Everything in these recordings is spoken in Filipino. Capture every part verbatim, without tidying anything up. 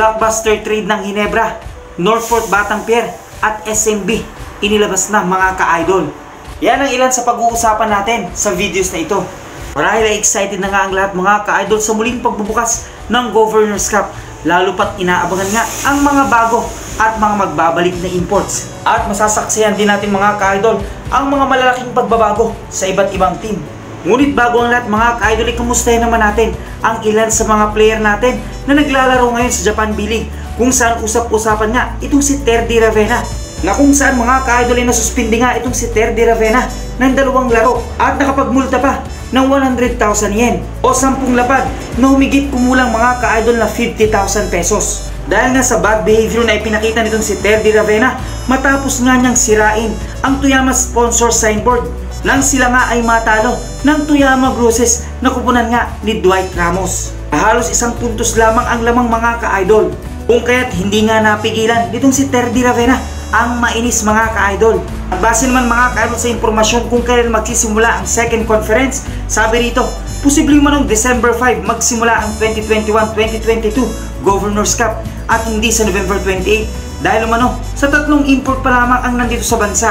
blockbuster trade ng Ginebra, Northport Batangpier at S M B inilabas na mga ka-idol. Yan ang ilan sa pag-uusapan natin sa videos na ito. Marahil ay excited na nga ang lahat mga ka-idol sa muling pagbubukas ng Governor's Cup, lalo pat inaabangan nga ang mga bago at mga magbabalik na imports. At masasaksihan din natin mga ka-idol ang mga malalaking pagbabago sa iba't ibang team. Ngunit bago ang lahat mga ka-idol, ay kamustahin naman natin ang ilan sa mga player natin na naglalaro ngayon sa Japan B-League, kung saan usap-usapan nga itong si Terdy Ravena, na kung saan mga ka-idol ay nasuspindi nga itong si Terdy Ravena ng dalawang laro at nakapagmulta pa ng one hundred thousand yen o sampung lapad na humigit kumulang mga ka-idol na fifty thousand pesos. Dahil nga sa bad behavior na ipinakita nitong si Terdy Ravena matapos nga niyang sirain ang Toyama sponsor signboard nang sila nga ay matalo ng Toyama Grosses na kupunan nga ni Dwight Ramos. Halos isang puntos lamang ang lamang mga ka-idol, kung kaya't hindi nga napigilan nitong si Terdy Ravena ang mainis mga ka-idol. At base naman mga ka-idol sa impormasyon kung kailan magsisimula ang second conference, sabi rito, posibleng manong December five magsimula ang twenty twenty-one twenty twenty-two Governor's Cup at hindi sa November twenty-eight dahil umano sa tatlong import pa lamang ang nandito sa bansa.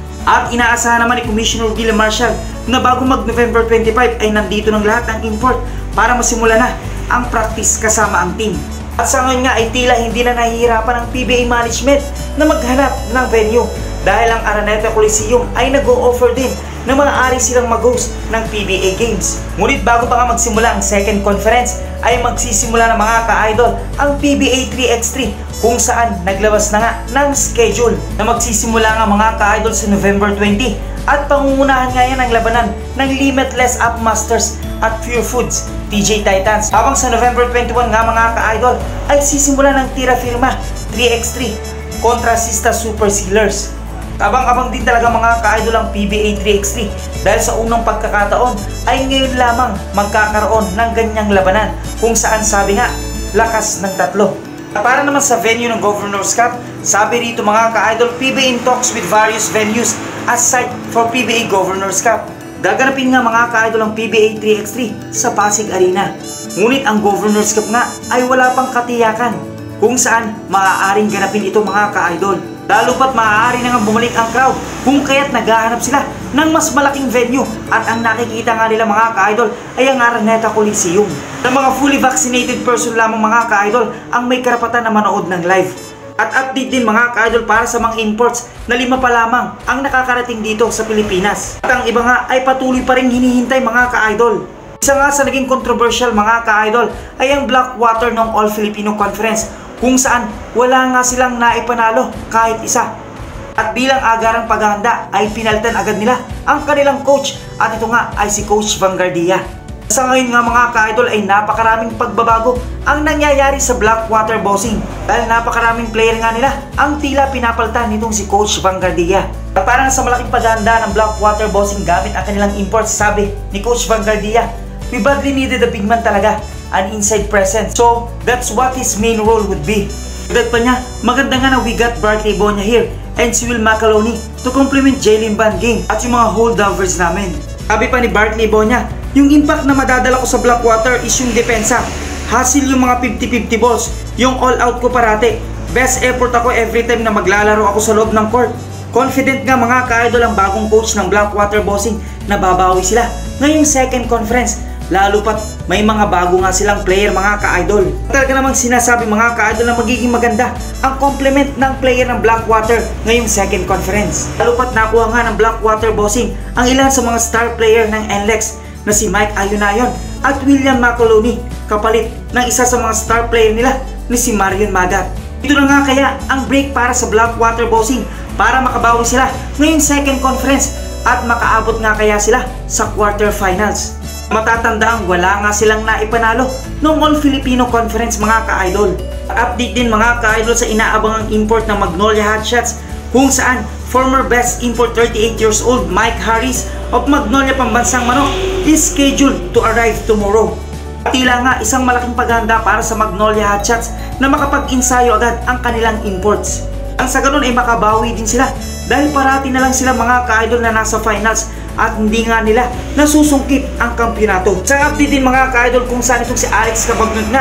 At inaasahan naman ni Commissioner William Marshall na bago mag November twenty-five ay nandito ng lahat ng import para masimula na ang practice kasama ang team. At sa ngayon nga ay tila hindi na nahihirapan ang P B A management na maghanap ng venue dahil ang Araneta Coliseum ay nag-o-offer din na maaari silang mag-host ng P B A games. Ngunit bago pa nga magsimula ang second conference ay magsisimula na mga ka-idol ang P B A three by three kung saan naglabas na nga ng schedule na magsisimula nga mga ka-idol sa November twenty at pangungunahan nga yan ang labanan ng Limitless Up Masters at Pure Foods T J Titans, habang sa November twenty-one nga mga ka-idol ay sisimula ng Tira Firma three by three kontra Sista Super Sealers. Abang-abang din talaga mga ka-idol ang P B A three by three dahil sa unang pagkakataon ay ngayon lamang magkakaroon ng ganyang labanan kung saan sabi nga lakas ng tatlo. At para naman sa venue ng Governor's Cup, sabi rito mga ka-idol, P B A in talks with various venues as site for P B A Governor's Cup. Gaganapin nga mga ka-idol ang P B A three by three sa Pasig Arena. Ngunit ang Governor's Cup nga ay wala pang katiyakan kung saan maaaring ganapin ito mga ka-idol. Lalo pat maaari na nga bumalik ang crowd kung kaya't naghahanap sila ng mas malaking venue at ang nakikita nga nila mga ka-idol ay ang Araneta Coliseum. Ng mga fully vaccinated person lamang mga ka-idol ang may karapatan na manood ng live. At update din mga ka-idol para sa mga imports na lima pa lamang ang nakakarating dito sa Pilipinas. At ang iba nga ay patuloy pa rin hinihintay mga ka-idol. Isa nga sa naging controversial mga ka-idol ay ang Blackwater ng All Filipino Conference kung saan wala nga silang naipanalo kahit isa. At bilang agarang paghahanda ay pinalitan agad nila ang kanilang coach at ito nga ay si Coach Vanguardia. Sa ngayon nga mga ka-idol ay napakaraming pagbabago ang nangyayari sa Blackwater Boxing dahil napakaraming player nga nila ang tila pinapalitan nitong si Coach Vanguardia. At parang sa malaking paghahanda ng Blackwater Boxing gamit ang kanilang imports, sabi ni Coach Vanguardia, we badly needed a big man talaga, an inside presence. So, that's what his main role would be. Dagdag pa niya, maganda nga na we got Barkley Bonya here and si Will Macaloni to complement Jalen Van Game at yung mga holdovers namin. Sabi pa ni Barkley Bonya, yung impact na madadala ko sa Blackwater is yung depensa. Hasil yung mga fifty fifty balls, yung all out ko parate. Best effort ako every time na maglalaro ako sa loob ng court. Confident nga mga ka-idol ang bagong coach ng Blackwater Boxing na babawi sila ngayong second conference. Lalo pat may mga bago nga silang player mga ka-idol. Talaga namang sinasabi mga ka-idol na magiging maganda ang complement ng player ng Blackwater ngayong second conference. Lalo pat nakuha nga ng Blackwater Boxing ang ilan sa mga star player ng N L E X na si Mike Ayunayon at William Macaloni kapalit ng isa sa mga star player nila na si Marion Magat. Ito na nga kaya ang break para sa Blackwater Boxing para makabawi sila ngayong second conference at makaabot nga kaya sila sa quarterfinals. Matatandaan wala nga silang naipanalo noong All Filipino Conference mga ka-idol. Update din mga ka-idol sa inaabangang import ng Magnolia Hotshots kung saan former best import thirty-eight years old Mike Harris of Magnolia Pambansang Manok is scheduled to arrive tomorrow. Tila nga isang malaking paghahanda para sa Magnolia Hotshots na makapag-insayo agad ang kanilang imports. Ang sa ganun ay makabawi din sila dahil parati na lang sila mga ka-idol na nasa finals at hindi nga nila nasusungkit ang kampyonato. Sa update din mga ka-idol kung saan itong si Alex Cabagnod nga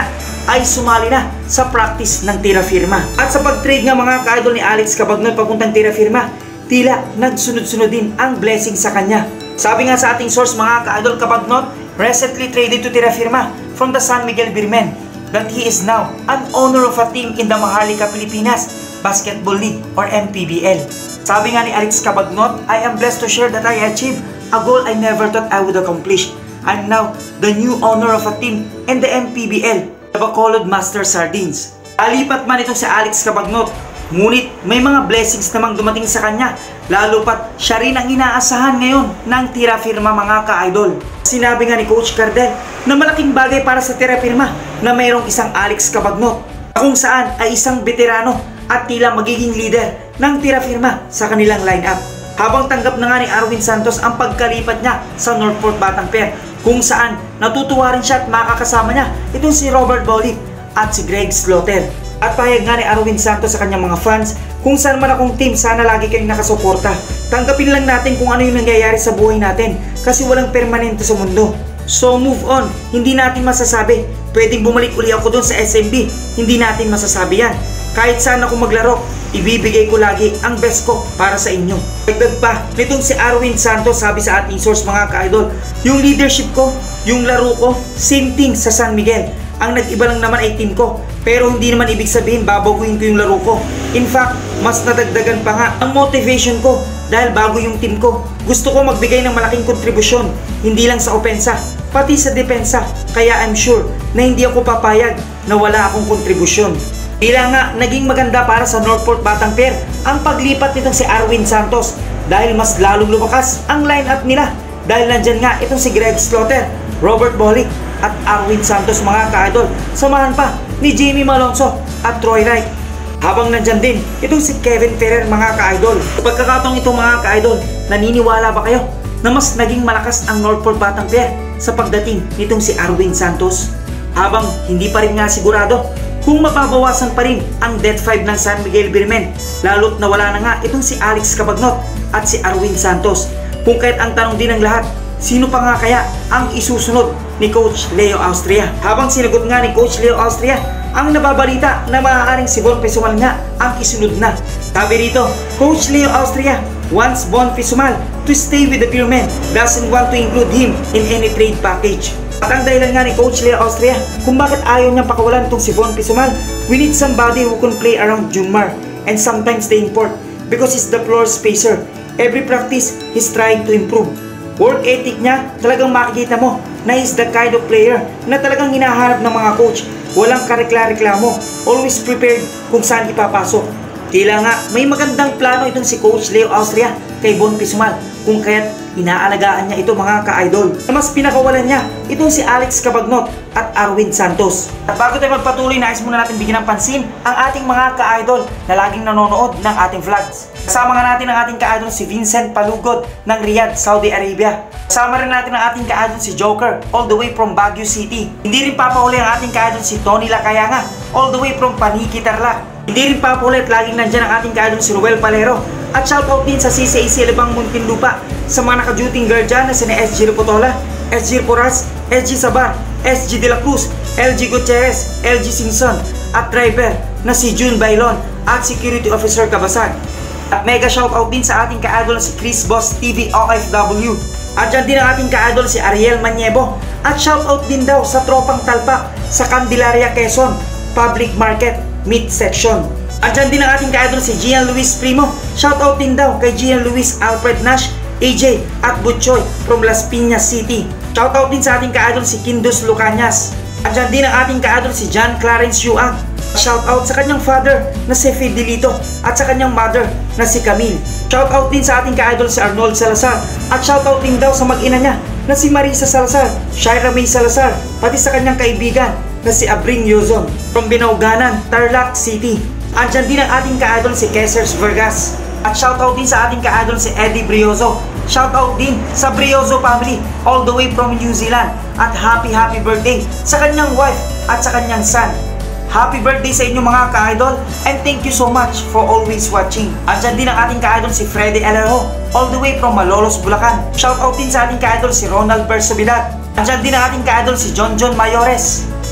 ay sumali na sa practice ng tira firma. At sa pag-trade nga mga ka-idol ni Alex Cabagnot papuntang tira firma, tila nagsunod-sunod din ang blessing sa kanya. Sabi nga sa ating source mga ka-idol, Cabagnot recently traded to tira firma from the San Miguel Beermen that he is now an owner of a team in the Maharlika Pilipinas Basketball League or M P B L. Sabi nga ni Alex Cabagnot, I am blessed to share that I achieved a goal I never thought I would accomplish. I'm now the new owner of a team in the M P B L, the Bacolod Master Sardines. Alipat man ito si Alex Cabagnot, ngunit may mga blessings namang dumating sa kanya, lalo pat siya rin ang inaasahan ngayon ng tira firma mga ka-idol. Sinabi nga ni Coach Cardel na malaking bagay para sa tira firma na mayroong isang Alex Cabagnot, kung saan ay isang veterano at tila magiging leader ng tira firma sa kanilang lineup. Habang tanggap na nga ni Arwin Santos ang pagkalipat niya sa Northport Batang Pier, kung saan natutuwa rin siya at makakasama niya itong si Robert Bolick at si Greg Slaughter. At pahayag nga ni Arwin Santos sa kanyang mga fans, kung saan man akong team, sana lagi kayong nakasuporta. Tanggapin lang natin kung ano yung nangyayari sa buhay natin kasi walang permanente sa mundo. So move on, hindi natin masasabi. Pwedeng bumalik uli ako dun sa S M B, hindi natin masasabi yan. Kahit saan ako maglaro, ibibigay ko lagi ang best ko para sa inyo. Dagdag pa, nitong si Arwin Santos, sabi sa ating source mga ka-idol, yung leadership ko, yung laro ko, same thing sa San Miguel. Ang nag-iba lang naman ay team ko, pero hindi naman ibig sabihin babaguhin ko yung laro ko. In fact, mas nadagdagan pa nga ang motivation ko dahil bago yung team ko. Gusto ko magbigay ng malaking kontribusyon, hindi lang sa opensa, pati sa depensa. Kaya I'm sure na hindi ako papayag na wala akong kontribusyon. Tila nga naging maganda para sa Northport Batang Pier ang paglipat nitong si Arwin Santos dahil mas lalong lumakas ang lineup nila dahil nandyan nga itong si Greg Slaughter, Robert Bolick at Arwin Santos mga ka-idol, samahan pa ni Jimmy Malonzo at Troy Wright. Habang nandyan din itong si Kevin Ferrer mga ka-idol. Sa pagkakataong ito mga ka-idol, naniniwala ba kayo na mas naging malakas ang Northport Batang Pier sa pagdating nitong si Arwin Santos? Habang hindi pa rin nga sigurado kung mapabawasan pa rin ang death five ng San Miguel Beermen, lalo't nawala na nga itong si Alex Cabagnot at si Arwin Santos. Kung kahit ang tanong din ng lahat, sino pa nga kaya ang isusunod ni Coach Leo Austria? Habang sinagot nga ni Coach Leo Austria, ang nababalita na maaaring si Von Pesumal nga ang isunod na. Sabi rito, Coach Leo Austria wants Von Pesumal to stay with the Beermen, doesn't want to include him in any trade package. At ang dahilan nga ni Coach Leo Austria kung bakit ayaw niyang pakawalan itong si Von Pesumal, we need somebody who can play around Jumar and sometimes stay in port because he's the floor spacer. Every practice, he's trying to improve. Work ethic niya, talagang makikita mo na he's the kind of player na talagang hinahanap ng mga coach. Walang karekla-reklamo, always prepared kung saan ipapasok. Tila nga may magandang plano itong si Coach Leo Austria kay Von Pesumal kung kaya't inaalagaan niya ito mga ka-idol. Mas pinakawalan niya itong si Alex Cabagnot at Arwin Santos. At bago tayo magpatuloy, nais muna natin bigyan ng pansin ang ating mga ka-idol na laging nanonood ng ating vlogs. Kasama nga natin ang ating ka-idol si Vincent Palugod ng Riyadh, Saudi Arabia. Kasama rin natin ang ating ka-idol si Joker all the way from Baguio City. Hindi rin papahuli ang ating ka-idol si Tony Lacayanga all the way from Paniki, Tarlac. Hindi rin papahuli at laging nandyan ang ating ka-idol si Ruel Palero. At shoutout din sa C C A C Alabang Muntinlupa sa mga naka-duting guard dyan na sina S G Repotola, S G Poras, S G Sabar, S G De La Cruz, L G Gutierrez, L G Singson at driver na si June Bailon at Security Officer Kabasag. At mega shoutout din sa ating ka-idol si Chris Boss T V O F W. At dyan din ang ating ka-idol si Ariel Maniebo. At shoutout din daw sa tropang talpak sa Candelaria, Quezon Public Market Meat Section. At dyan din ang ating ka-idol si Gian Luis Primo. Shoutout din daw kay Gian Luis Alfred Nash, A J at Butchoy from Las Piñas City. Shoutout din sa ating ka-idol si Kindus Lucanyas. At dyan din ang ating ka-idol si John Clarence Yuang. Shoutout sa kanyang father na si Fidelito at sa kanyang mother na si Camille. Shoutout din sa ating ka-idol si Arnold Salazar. At shoutout din daw sa mag-ina niya na si Marisa Salazar, Shaira May Salazar, pati sa kanyang kaibigan na si Abring Yozon from Binauganan, Tarlac City. Andyan din ang ating ka-idol si Kesers Vergas. At shoutout din sa ating ka-idol si Eddie Briozo. Shoutout din sa Briozo family all the way from New Zealand. At happy happy birthday sa kanyang wife at sa kanyang son. Happy birthday sa inyo mga ka-idol and thank you so much for always watching. Andyan din ang ating ka-idol si Freddy Alejo all the way from Malolos, Bulacan. Shoutout din sa ating ka-idol si Ronald Bersobilad. Andyan din ang ating ka-idol si John John Mayores.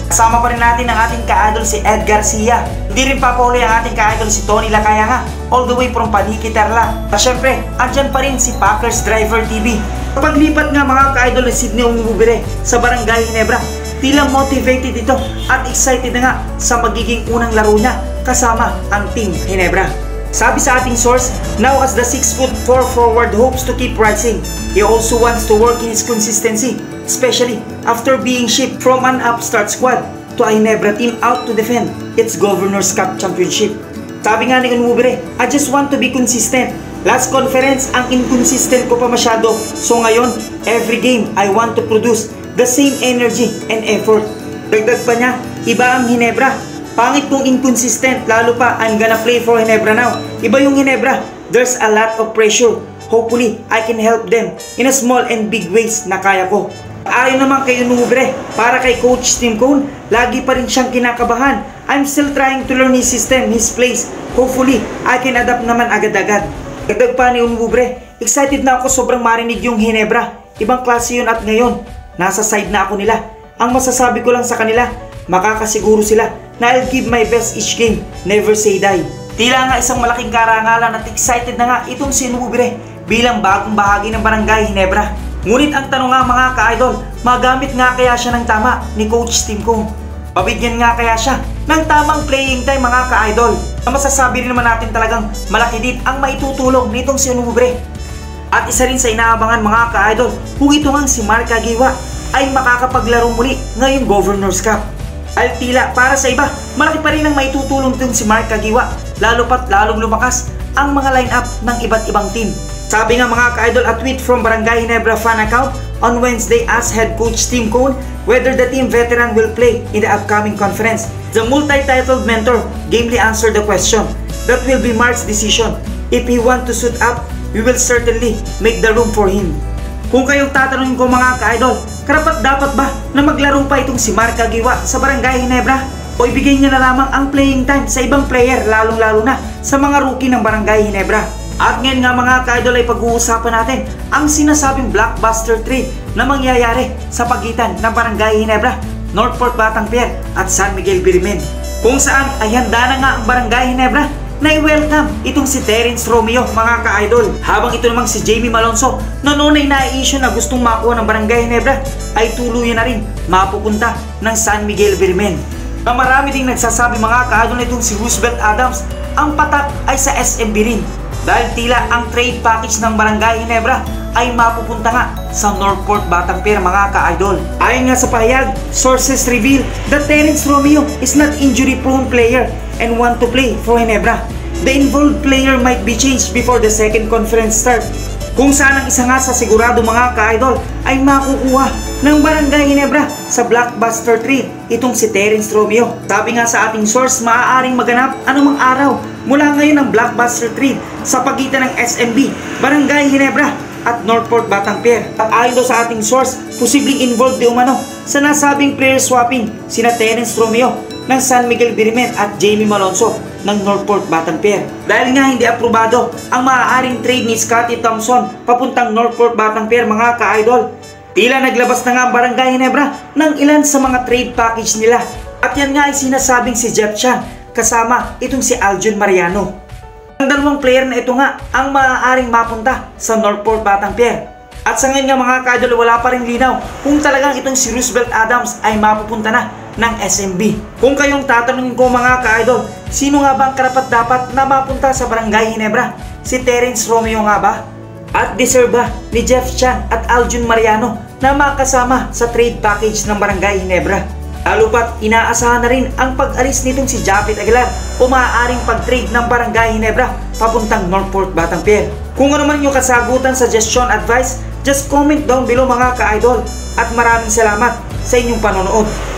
Kasama pa rin natin ang ating ka-idol si Ed Garcia. Hindi rin papahuli ang ating ka-idol si Tony Lacayanga, all the way from Paniqui, Tarlac. At syempre, andyan pa rin si Packers Driver T V. Paglipat nga mga ka-idol ni Sydney Umubire sa Barangay Ginebra, tila motivated ito at excited na nga sa magiging unang laro niya kasama ang Team Ginebra. Sabi sa ating source, now as the six foot four forward hopes to keep rising, he also wants to work in his consistency, especially after being shipped from an upstart squad to a Ginebra team out to defend its Governor's Cup Championship. Sabi nga ni Umubire, I just want to be consistent. Last conference, ang inconsistent ko pa masyado. So ngayon, every game, I want to produce the same energy and effort. Dagdag pa niya, iba ang Ginebra. Pangit kung inconsistent, lalo pa I'm gonna play for Ginebra now. Iba yung Ginebra. There's a lot of pressure. Hopefully, I can help them in a small and big ways na kaya ko. Ayon naman kay Umubire, para kay Coach Tim Cone, lagi pa rin siyang kinakabahan. I'm still trying to learn his system, his plays. Hopefully, I can adapt naman agad-agad. Dagdag pa ni Umubire, excited na ako sobrang marinig yung Ginebra. Ibang klase yun at ngayon, nasa side na ako nila. Ang masasabi ko lang sa kanila, makakasiguro sila na I'll give my best each game, never say die. Tila nga isang malaking karangalan at excited na nga itong si Umubire bilang bagong bahagi ng Barangay Ginebra. Ngunit ang tanong nga mga ka-idol, magamit nga kaya siya ng tama ni Coach Tim Cone? Pabigyan nga kaya siya ng tamang playing time mga ka-idol? Na masasabi rin naman natin talagang malaki din ang maitutulong nitong si Umubire. At isa rin sa inaabangan mga ka-idol, kung ito nga si Mark Aguiwa ay makakapaglaro muli ngayong Governor's Cup. Al tila para sa iba, malaki pa rin ang maitutulong itong si Mark Aguiwa, lalo pat lalong lumakas ang mga line-up ng iba't ibang team. Sabi nga mga ka-idol, a tweet from Barangay Ginebra fan account on Wednesday asked head coach Tim Cone whether the team veteran will play in the upcoming conference. The multi-titled mentor gamely answered the question. That will be Mark's decision. If he want to suit up, we will certainly make the room for him. Kung kayong tatanungin ko mga ka-idol, karapat dapat ba na maglaro pa itong si Mark Aguiwa sa Barangay Ginebra? O ibigay niya na lamang ang playing time sa ibang player, lalong-lalo na sa mga rookie ng Barangay Ginebra? At ngayon nga mga ka-idol ay pag-uusapan natin ang sinasabing blockbuster trade na mangyayari sa pagitan ng Barangay Ginebra, Northport Batang Pier at San Miguel Birimen. Kung saan ay handa na nga ang Barangay Ginebra na i-welcome itong si Terence Romeo mga ka-idol. Habang ito namang si Jamie Malonzo na noon ay na-issue na gustong makuha ng Barangay Ginebra ay tuluyan na rin mapupunta ng San Miguel Birimen. Na marami ding nagsasabi mga ka-idol na itong si Roosevelt Adams ang patak ay sa S M B rin. Dahil tila ang trade package ng Barangay Ginebra ay mapupunta nga sa Northport Batang Pier mga ka-idol. Ayon nga sa pahayag, sources reveal that Terence Romeo is not injury-prone player and want to play for Ginebra. The involved player might be changed before the second conference start. Kung saan ang isa nga sa sigurado mga ka-idol ay makukuha ng Barangay Ginebra sa blockbuster trade itong si Terence Romeo. Sabi nga sa ating source, maaaring maganap anumang araw mula ngayon ang blockbuster trade sa pagitan ng S M B, Barangay Ginebra at Northport Batang Pier. At ayon sa ating source, posibleng involved di umano sa nasabing player swapping sina Terence Romeo ng San Miguel Birimen at Jamie Malonzo ng Northport Batang Pier. Dahil nga hindi aprobado ang maaaring trade ni Scottie Thompson papuntang Northport Batang Pier mga ka-idol, tila naglabas na nga ang Barangay Ginebra ng ilan sa mga trade package nila. At yan nga ay sinasabing si Jeff Chan kasama itong si Aljun Mariano. Ang dalawang player na ito nga ang maaaring mapunta sa Northport Batang Pier. At sa ngayon nga mga ka-idol, wala pa rin linaw kung talagang itong si Roosevelt Adams ay mapupunta na ng S M B. Kung kayong tatanungin ko mga ka-idol, sino nga ba ang karapat dapat na mapunta sa Barangay Ginebra? Si Terence Romeo nga ba? At deserve ba ni Jeff Chan at Aljun Mariano na makasama sa trade package ng Barangay Ginebra? Lalo pat inaasahan na rin ang pag-alis nitong si Japet Aguilar o maaaring pag-trade ng Barangay Ginebra papuntang Northport Batang Pier. Kung ano man yung kasagutan, suggestion, advice, just comment down below mga ka-idol. At maraming salamat sa inyong panonood.